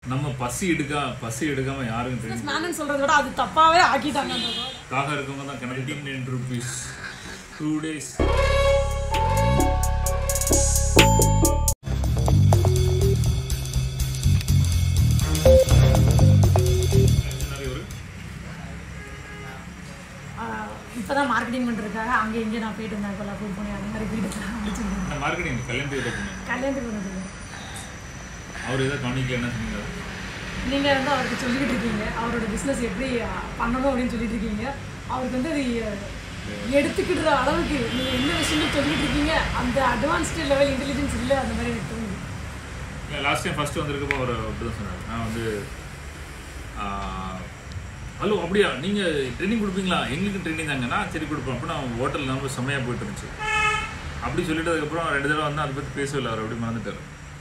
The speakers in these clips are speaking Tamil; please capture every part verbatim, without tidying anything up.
நம்ம பசி எடுக்க பசி எடுக்காம யாரும் ட்ரெயின் மேனன் சொல்றத விட அது தப்பாவே ஆக்கிட்டாங்க அந்த வேர்ட். தாக இருக்கவங்க தான் connecting nine rupees two days. இப்பதான் மார்க்கெட்டிங் பண்றதுக்காக அங்கே இங்கே நான் போயிட்டு இருந்தேன். கொல்லாப்பூர் போனேன், அந்த மாதிரி போயிட்டு மார்க்கெட்டிங் கல்யாணத்துக்கு கல்யாணத்துக்கு வந்தது. அவர் ஏதாவது கவனிக்கல என்ன சொன்னீங்க? நீங்க வந்து அவருக்கு சொல்லிக்கிட்டு இருக்கீங்க அவரோட பிஸ்னஸ் எப்படி பண்ணணும் அப்படின்னு சொல்லிட்டு இருக்கீங்க. அவருக்கு வந்து அது எடுத்துக்கிற அளவுக்கு நீங்க என்ன விஷயங்கள் சொல்லிட்டு இருக்கீங்க அந்த அட்வான்ஸ்டு லெவல் இன்டெலிஜென்ஸ் இல்லை. அந்த மாதிரி எனக்கு தோணுது. லாஸ்ட் டைம் ஃபர்ஸ்ட் வந்திருக்கப்போ அவர் அப்படிதான் சொன்னார். நான் வந்து ஹலோ அப்படியா நீங்கள் ட்ரைனிங் கொடுப்பீங்களா? எங்களுக்கு ட்ரைனிங் தாங்கன்னா சரி கொடுப்போம். அப்போ நான் ஹோட்டல் நம்ம செம்மையாக போயிட்டு இருந்துச்சு அப்படி சொல்லிட்டு அதுக்கப்புறம் ரெண்டு தடவை வந்து அதை பற்றி பேசவில்லை. அவர் அப்படி மறந்துட்டார்.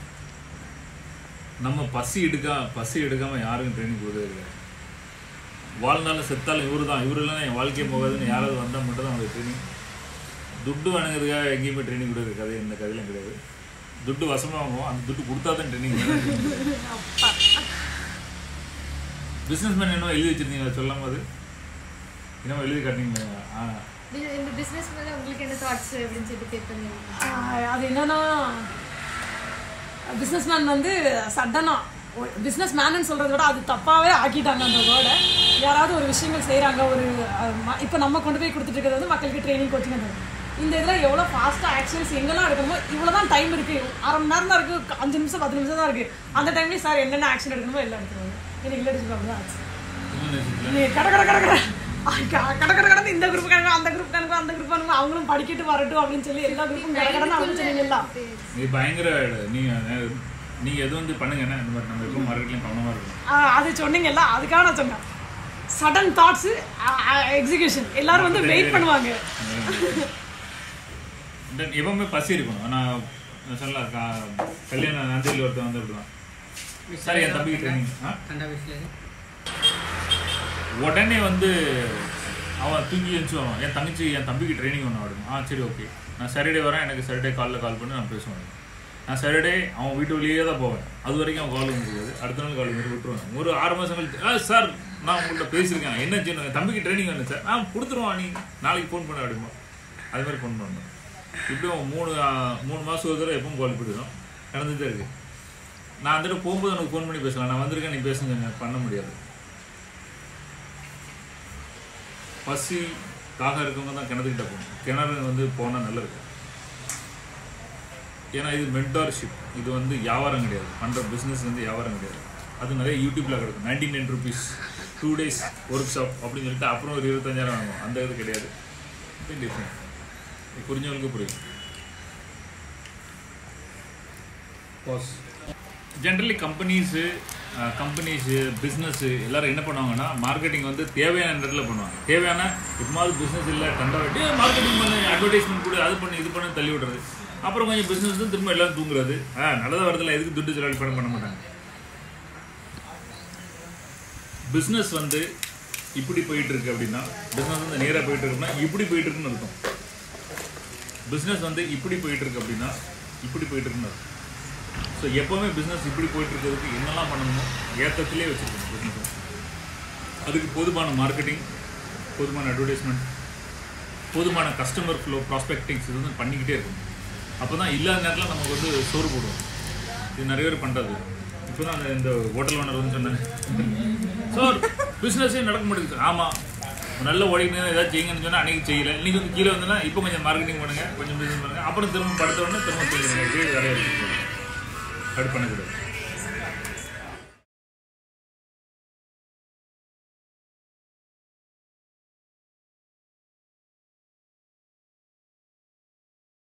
நம்ம பசி எடுக்க பசி எடுக்காமல் யாருக்கும் ட்ரைனிங் கொடுக்கவே இல்லை. வாழ்நாள் செத்தாலும் இவரு தான் இவரு இல்லைன்னா என் வாழ்க்கையே போகாதுன்னு யாராவது வந்தால் மட்டும் தான் அவங்களுக்கு ட்ரைனிங். துட்டு வணங்குறதுக்காக எங்கேயுமே ட்ரைனிங் கொடுக்குற கதை இந்த கதையிலும் கிடையாது. துட்டு வசமாக வாங்குவோம், அந்த துட்டு கொடுத்தா தான் ட்ரைனிங். பிஸ்னஸ் மேன் என்ன எழுதி வச்சிருந்தீங்க சொல்லாம அது என்ன எழுதி காட்டினீங்க? இந்த பிசினஸ் மேல உங்களுக்கு என்ன தாட்ஸ் அப்படினு சொல்லிட்டு கேட்பீங்க. அது என்னன்னா பிஸ்னஸ் மேன் வந்து சடனா பிஸ்னஸ் மேனு சொல்றத விட அது தப்பாவே ஆக்கிட்டாங்க அந்த வேர்டை. யாராவது ஒரு விஷயங்கள் செய்யறாங்க, ஒரு இப்போ நம்ம கொண்டு போய் கொடுத்துட்டு இருக்கிறது வந்து மக்களுக்கு ட்ரைனிங் கோச்சிங் தரும். இந்த இதில் எவ்வளோ ஃபாஸ்ட்டாக ஆக்ஷன்ஸ் எங்கெல்லாம் எடுக்கணுமோ இவ்வளோ தான் டைம் இருக்குது. அரை மணி நேரம் தான் இருக்குது, அஞ்சு நிமிஷம் பத்து நிமிஷம் தான் இருக்குது. அந்த டைம்லேயே சார் என்னென்ன ஆக்ஷன் எடுக்கணுமோ எல்லாம் எடுத்துருவாங்க. எனக்கு இல்லை அப்படிதான் ஆச்சு. நீ கட கட கட கட கட கட கடந்து இந்த குரூப் கணக்கு அந்த குரூப் கணக்கு அந்த குரூப் கணக்கு அவங்களும் படிக்கிட்டு வரட்டும் அப்படின்னு சொல்லி எல்லா குரூப்பும் கட கடன்னு அவங்க சொன்னீங்களா? இது பயங்கர நீங்கள் நீங்கள் எது வந்து பண்ணுங்க என்ன இந்த மாதிரி நம்ம எப்பவும் மார்க்கெட்லையும் கவனமாக இருக்கணும். அது சொன்னீங்கல்ல, அதுக்காக நான் சொன்னேன். சடன் தாட்ஸு எக்ஸிக்யூஷன் எல்லாரும் வந்து வெயிட் பண்ணுவாங்க. எப்பவுமே பசி இருக்கணும். நான் சொல்லலாம் கல்யாண நந்தியில் ஒருத்தர் வந்து அப்படிதான் சார் என் தம்பிக்கு ட்ரைனிங் உடனே வந்து அவன் தூங்கி எழுந்துச்சுவான். என் தங்கச்சி என் தம்பிக்கு ட்ரைனிங் ஒன்று ஆடும். ஆ சரி ஓகே நான் சாட்டர்டே வரேன், எனக்கு சாட்டர்டே காலில் கால் பண்ணி நான் பேசுவேன். நான் சாட்டர்டே அவன் வீட்டு வழியே தான் போவேன். அது வரைக்கும் அவன் கால் முடியாது. அடுத்த நாள் கால் பண்ணி விட்டுருவேன். ஒரு ஆறு மாதம் கழிச்சு ஆ சார் நான் உங்கள்கிட்ட பேசியிருக்கேன் என்ன செய்யணும், என் தம்பிக்கு ட்ரைனிங் வேணும் சார். நான் கொடுத்துருவான், நீ நாளைக்கு ஃபோன் பண்ண அப்படிமா அது மாதிரி ஃபோன் பண்ணணும். இப்படியும் மூணு மூணு மாதம் ஒரு தடவை எப்பவும் கால் போயிடுவோம் நடந்துகிட்டே இருக்குது. நான் வந்துட்டு போகும்போது எனக்கு ஃபோன் பண்ணி பேசலாம், நான் வந்திருக்கேன் நீ பேசுங்க, பண்ண முடியாது. பசி தாக இருக்கவங்க தான் கிணத்துக்கிட்ட போகணும். கிணறு வந்து போனால் நல்லா இருக்கும். ஏன்னா இது மென்டார்ஷிப், இது வந்து வியாபாரம் கிடையாது. பண்ணுற பிஸ்னஸ் வந்து வியாபாரம் கிடையாது. அது நிறைய யூடியூப்பில் கிடக்கும். Ninety nine rupees two days workshop அப்படின்னு சொல்லிட்டு அப்புறம் ஒரு இருபத்தஞ்சாயிரம் வாங்குவோம். அந்த இது கிடையாது. டிஃப்ரெண்ட் புரிஞ்சவங்களுக்கு புரியும். Boss generally companies companies business எல்லோரும் என்ன பண்ணுவாங்கன்னா மார்க்கெட்டிங் வந்து தேவையான இடத்துல பண்ணுவாங்க. தேவையான இப்போது பிஸ்னஸ் இல்லை கண்டாவிட்டு மார்க்கெட்டிங் பண்ணி அட்வர்டைஸ்மெண்ட் கூட அது பண்ணி இது பண்ணி தள்ளி விடுறது. அப்புறம் கொஞ்சம் பிஸ்னஸ் தான் திரும்ப எல்லோரும் தூங்குறது. ஆ நல்லதாக வரதில்ல, எதுக்கு துட்டு செலவு பணம் பண்ண மாட்டாங்க. பிஸ்னஸ் வந்து இப்படி போயிட்டுருக்கு அப்படின்னா பிஸ்னஸ் வந்து நேராக போயிட்டு இருக்குன்னா இப்படி போயிட்டு இருக்குன்னு இருக்கும். பிஸ்னஸ் வந்து இப்படி போயிட்டுருக்கு அப்படின்னா இப்படி போயிட்டு இருக்குன்னு இருக்கும். ஸோ எப்போவுமே பிஸ்னஸ் இப்படி போயிட்டு இருக்கிறதுக்கு என்னெல்லாம் பண்ணணுமோ ஏற்றத்திலே வச்சுருக்கணும் பிஸ்னஸ். அதுக்கு போதுமான மார்க்கெட்டிங், போதுமான அட்வர்டைஸ்மெண்ட், போதுமான கஸ்டமர் ஃப்ளோ, ப்ராஸ்பெக்டிங்ஸ் இது வந்து பண்ணிக்கிட்டே இருக்கணும். அப்போ தான் இல்லாத நேரத்தில் நமக்கு வந்து சோறு போடுவோம். இது நிறைய பேர் பண்ணுறது. இப்போ தான் அந்த இந்த ஹோட்டல் ஓனர் வந்து சொன்னாங்க சார் பிஸ்னஸே நடக்க மாட்டேங்குது. ஆமாம் நல்ல ஓடிக்கணும் ஏதாவது செய்யுங்கன்னு சொன்னால் அன்றைக்கி செய்யலை. இன்றைக்கி வந்து கீழே வந்தோன்னா இப்போ கொஞ்சம் மார்க்கெட்டிங் பண்ணுங்கள், கொஞ்சம் பிஸ்னஸ் பண்ணுங்கள், அப்புறம் திரும்ப படுத்த உடனே திரும்ப செய்யுங்க. இதே வேலையாக இருக்குது. அப்படி பண்ணக்கூடாது.